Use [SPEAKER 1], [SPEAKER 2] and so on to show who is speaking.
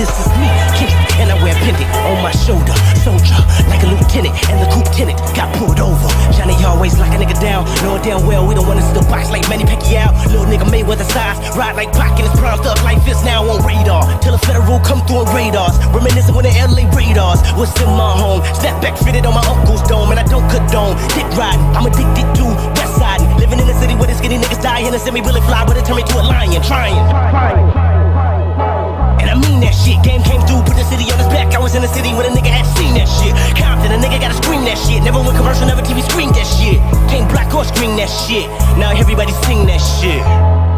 [SPEAKER 1] this is me, Kendrick, and I wear pendant on my shoulder. Soldier, like a lieutenant, and the lieutenant got pulled over. Johnny always lock a nigga down, knowing damn well we don't want to see the box like Manny Pacquiao. Little nigga Mayweather size, ride like Pac in his prime, thug like this now on radar. Till the federal come through on radars, reminiscing when the LA radars was in my home. Snapback fitted on my uncle's dome, and I don't condone dick riding. I'm addicted to west side, living in a city where the skinny niggas die and a semi-bullet fly, but it turned me to a lion, trying. And I mean that shit. Game came through, put the city on his back. I was in the city when a nigga had seen that shit. Compton, a nigga gotta scream that shit. Never went commercial, never TV screened that shit. Came black or scream that shit. Now everybody sing that shit.